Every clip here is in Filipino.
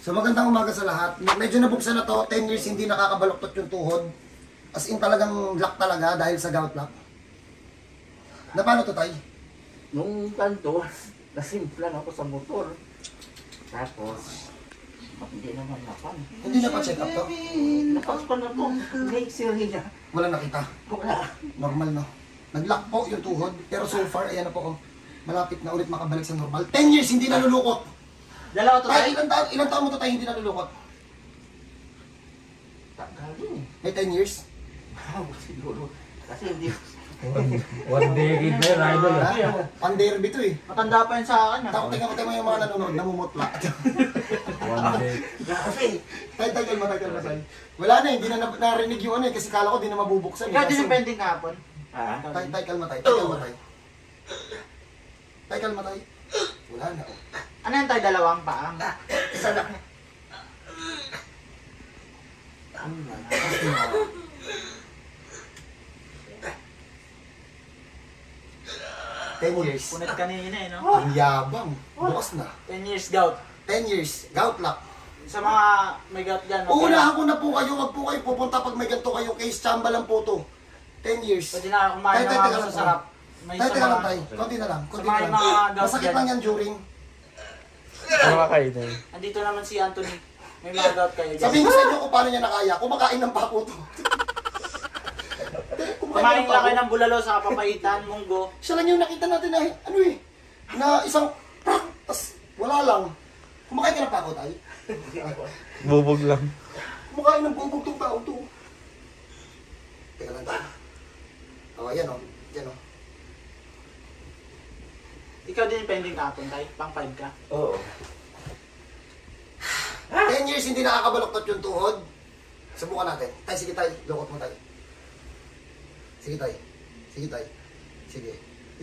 So magandang umaga sa lahat. Medyo nabuksan na to, 10 years hindi nakakabaluktot yung tuhod. As in talagang lock talaga dahil sa gout lock. Na paano to, Tay? Nung kanto, nasimplan ako sa motor. Tapos, hindi naman napan. Hindi na pa-check up to? Napas pa na po. May x-ray niya. Wala nakita. Wala. Normal, no? Nag-lock po yung tuhod, pero so far, ayan na po, oh. Malapit na ulit makabalik sa normal. 10 years hindi nalulukot. Dalawa to Tay, tayo? ilang taon mo to, Tay, hindi nalulukot? Tagal din eh. May 10 years? Siguro. Kasi hindi. One decade na yun, idol. Ha? Pan-derby to eh. Matanda pa yun sa akin. Tingnan mo yung mga nanonood, namumutla. One decade. Grabe. Tay, tagal na, Tay. Wala na, hindi na narinig yung ano eh, kasi kala ko di na mabubuksan. Ikaw din yung pending kahapon. Tay, kalma, Tay. Tay, kalma, Tay. Wala na, oh. Ano yan tayo, dalawang paa? Isa lang. 10 years. Punit kanina eh, no? Ang yabang. Bukas na. 10 years gout. 10 years. Gout lock. Sa mga may gout dyan, okay Uunahan ko na po kayo. Wag po kayo pupunta pag may ganito kayo. Case chamba lang po to. 10 years. Pwede na kumain ng mga masasarap. May Tay, sa teka lang, mga... Tay. Konti na lang. Konti Sa na mga lang. gout Masakit dyan. lang yan during. Andito naman si Anthony. May mga gout kayo dyan. Sabihin ko sa inyo kung paano niya nakaya. Kumakain ng pako to. Kumain lang kayo ng bulalo sa papaitan, munggo. Siya lang yung nakita natin na, ano eh, na isang, tas wala lang. Kumakain ka ng pako, Tay? Bubog lang. Kumakain ng bubog tong tao to. Teka lang, Tay. O, yan o. Yan o. Ikaw din yung pending kahapon, tayo. Pang 5 ka. Oo. 10 years hindi nakakabaluktot yung tuhod. Subukan natin. Tay, sige, Tay. Lukot mo, Tay. Sige, Tay. Sige, Tay. Sige.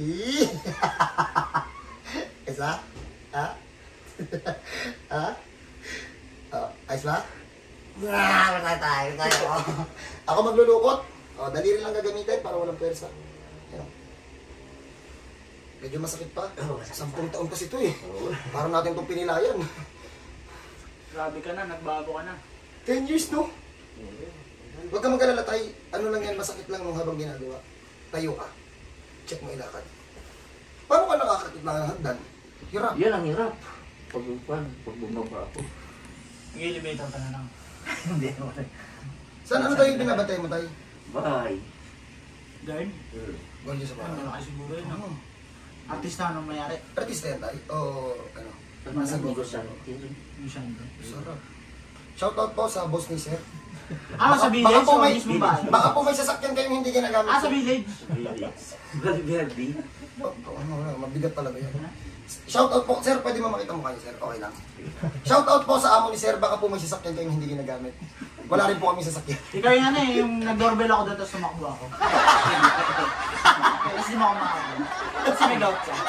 Isa? Ha? Ha? Oh, ayos ba? Tayo. Ako maglulukot. Oh, daliri lang gagamitin para walang pwersa. Ayan. Medyo masakit pa. 10 taon kasi ito eh. Parang natin itong pinilayan. Grabe ka na, nagbago ka na. 10 years, no? Huwag ka mag-alala, Tay. Ano lang yan, masakit lang nung habang ginagawa. Tayo ka. Check mo ilakad. Paano ka nakakakit na ng hagdan? Hirap. Yan ang hirap. Pag bumaba ako. Nag-elevator ka na lang. Hindi naman. Saan ano tayo binabantay mo, Tay? Bye. Guard? Gol dyan sa Ano bahay. na siguro yun, no? Ano? Artista anong mayari? Artista yan, Tay? O ano? Pag Nasa nasa Google. sa Yung siya nito. Sarap. Shoutout po sa boss ni Sir. Sa village Baka po o may, mismo ba? baka po may sasakyan kayong hindi ginagamit. Sa village. Galverdi. Mabigat talaga yan. Shoutout po, Sir, pwede mo makita mo kayo, Sir. Okay lang. Shoutout po sa amo ni Sir, baka po may sasakyan kayong hindi ginagamit. Wala rin po kami sasakyan. Ikaw yung ano eh, yung nag-doorbell ako doon tapos sumakbo ako. Tapos di mo ako makakabo. Kasi may gout ka.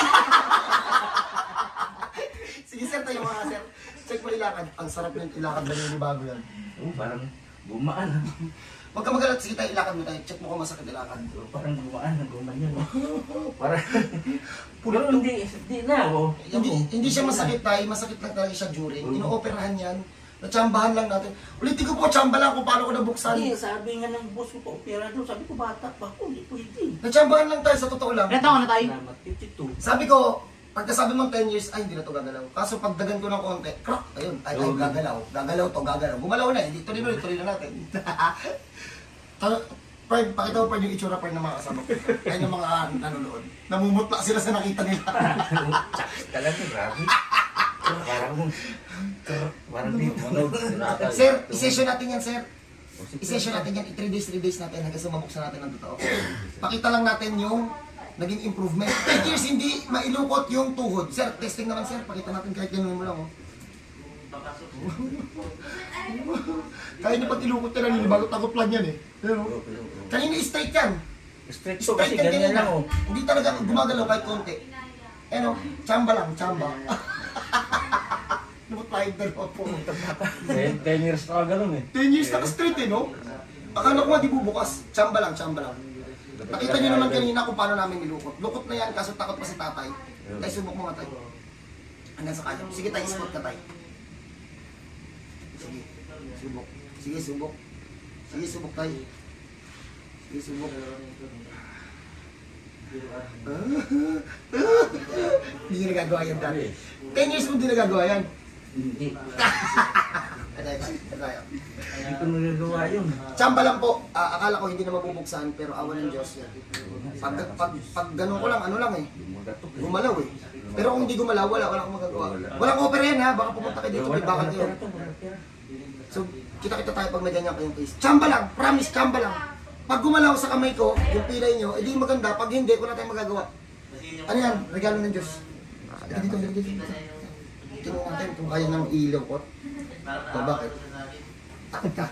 Sige, Sir, tayo mga Sir. Check mo ilakad. Ang sarap yung ilakad na yung bago yan. Parang gumaan. Huwag ka mag-alat. Sige tayo, ilakad mo tayo. Check mo kung masakit ilakad. Parang gumaan. Gumaan yan. Parang... Pulot Pero hindi na ako. Hindi siya masakit tayo. Masakit lang talaga siya during. Inooperahan yan. Natsambahan lang natin. Ulitin ko po, tsamba lang kung paano ko nabuksan. Hindi, sabi nga ng boss ko pa opera doon. Sabi ko bata pa ako. Hindi pwede. Natsambahan lang tayo sa totoo lang. Ilan taon na tayo? Salamat. 52. Sabi ko, pagkasabi mong 10 years, ay hindi na to gagalaw. Kaso pagdagan ko ng konti, crack, ayun, ay gagalaw. Gagalaw. Gumalaw na, hindi tuloy na natin. Pride, pakita mo pa yung itsura pa ng mga kasama ko. Ayun yung mga nanonood. Namumutla sila sa nakita nila. Talaga, grabe. Parang di mo. Sir, isession natin yan, sir. Isession natin yan, 3 days natin hanggang sa mabuksan natin ng totoo. Pakita lang natin yung naging improvement. 10 years hindi mailukot yung tuhod. Sir, testing naman, sir. Pakita natin kahit ganun mo lang, oh. Kaya niya pag ilukot ka lang, bago takot lang yan eh. Pero, kanina straight yan. Straight ko kasi ganyan lang oh. Hindi talaga gumagalaw kahit konti. Ano, tsamba lang, tsamba. Lumot tayo dalawa po. 10 years na ganun eh. 10 years naka-straight eh, no? Akala ko nga di bubukas. Tsamba lang. Nakita niyo naman kanina kung paano namin nilukot. Lukot na yan, kaso takot pa si tatay. Tay, subok mo nga tayo. Hanggang sa kanya. Sige tayo, spot ka tayo. Sige. Subok. Sige, subok. Sige, subok tayo. Sige, subok. Hindi nyo nagagawa yan dati. 10 years mo hindi nagagawa yan. Hindi. Hindi ko nagagawa yun. Tsamba lang po. Akala ko hindi na mabubuksan, pero awan ng Diyos yan. Pag ganun ko lang, ano lang eh. Gumalaw eh. Pero kung hindi gumalaw, wala akong magagawa. Walang opera yan ha, baka pumunta kayo dito, may bakal kayo. So, kita-kita tayo pag may ganyan kayong case. Tsamba lang, promise, tsamba lang. Pag gumalaw sa kamay ko, yung pilay nyo, edi maganda. Pag hindi, wala tayong magagawa. Ano yan? Regalo ng Diyos. Dito. Tingnan natin kung kaya nang ilungkot. O bakit? Takot ka.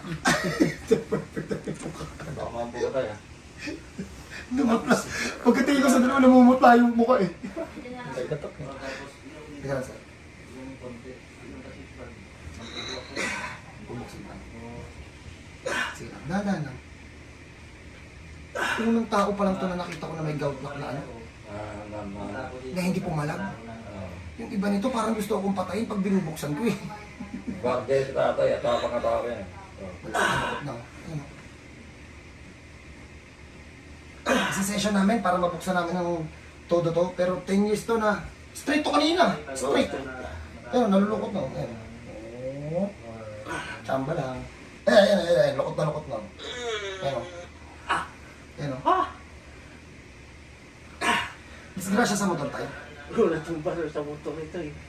Baka mampulo tayo. Namutla. Pagkatingin ko sa dalawa, namumutla yung mukha eh. Ay, katok. Teka lang, sir. Bumuksin lang. Sige lang, dahan lang. Unang tao pa lang to na nakita ko na may gout na ano. Na hindi pumalag. Yung iba nito parang gusto akong patayin pag binubuksan ko eh. Bakit tatay at tapang-atapa yan. Wala na. Sa session namin para mabuksan namin ng todo to. Pero 10 years to na straight to kanina. Straight. Ayun, nalulukot na. Ayun. Oh. Tsamba lang. Ayun. Lukot na. Ayun. Ayun. Disgrasya sa motor tayo. Gulat yung baro sa motor ito eh.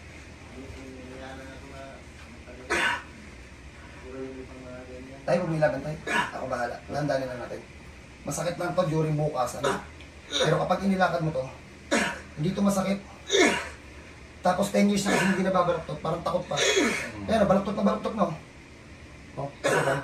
Tayo, huwag nilaban tayo. Ako bahala. Landanin lang natin. Masakit lang to during bukas. Ano? Pero kapag inilakad mo to, hindi to masakit. Tapos 10 years na kasi hindi nababalaktot. Parang takot pa. Pero balaktot no? Oh, okay.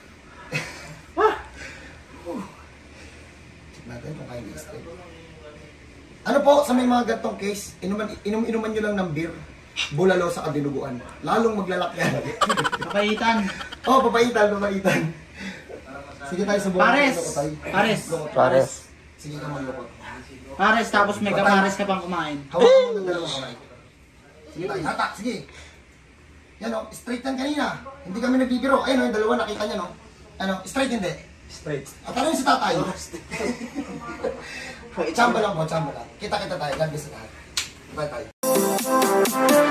Check natin kung kaya i-straight. Ano po, sa may mga gantong case, inuman nyo lang ng beer, bulalo sa kadiluguan. Lalong maglalak yan. Papaitan. Oh, papaitan. Sige tayo, subukan. Pares. Sige ka maglukot. Pares, tapos may kapares ka pang kumain. Hawakan mo ng dalawang kamay. Sige tayo, hatak, sige. Yan o, straight yan kanina. Hindi kami nagbibiro. Ayun o, yung dalawa nakita niya no. Ano, straight hindi. Straight. At ano yung si tatay? Tsamba lang po, tsamba lang. Kita tayo, God bless sa lahat. Bye tayo.